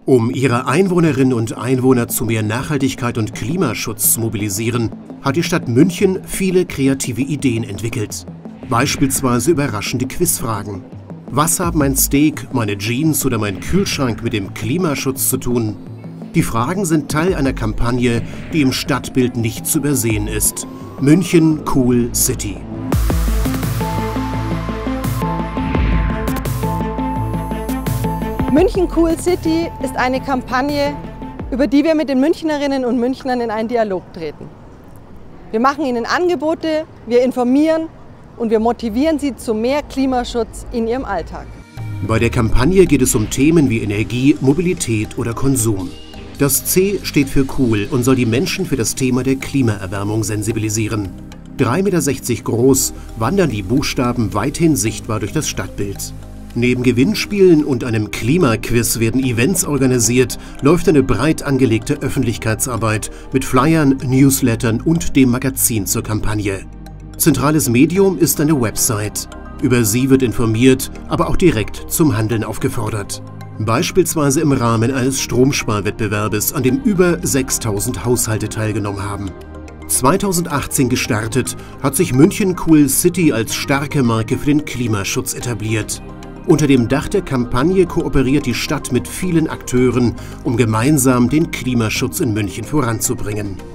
Um ihre Einwohnerinnen und Einwohner zu mehr Nachhaltigkeit und Klimaschutz zu mobilisieren, hat die Stadt München viele kreative Ideen entwickelt. Beispielsweise überraschende Quizfragen. Was haben mein Steak, meine Jeans oder mein Kühlschrank mit dem Klimaschutz zu tun? Die Fragen sind Teil einer Kampagne, die im Stadtbild nicht zu übersehen ist. München Cool City. München Cool City ist eine Kampagne, über die wir mit den Münchnerinnen und Münchnern in einen Dialog treten. Wir machen ihnen Angebote, wir informieren und wir motivieren sie zu mehr Klimaschutz in ihrem Alltag. Bei der Kampagne geht es um Themen wie Energie, Mobilität oder Konsum. Das C steht für cool und soll die Menschen für das Thema der Klimaerwärmung sensibilisieren. 3,60 Meter groß wandern die Buchstaben weithin sichtbar durch das Stadtbild. Neben Gewinnspielen und einem Klimaquiz werden Events organisiert, läuft eine breit angelegte Öffentlichkeitsarbeit mit Flyern, Newslettern und dem Magazin zur Kampagne. Zentrales Medium ist eine Website. Über sie wird informiert, aber auch direkt zum Handeln aufgefordert. Beispielsweise im Rahmen eines Stromsparwettbewerbes, an dem über 6.000 Haushalte teilgenommen haben. 2018 gestartet, hat sich München Cool City als starke Marke für den Klimaschutz etabliert. Unter dem Dach der Kampagne kooperiert die Stadt mit vielen Akteuren, um gemeinsam den Klimaschutz in München voranzubringen.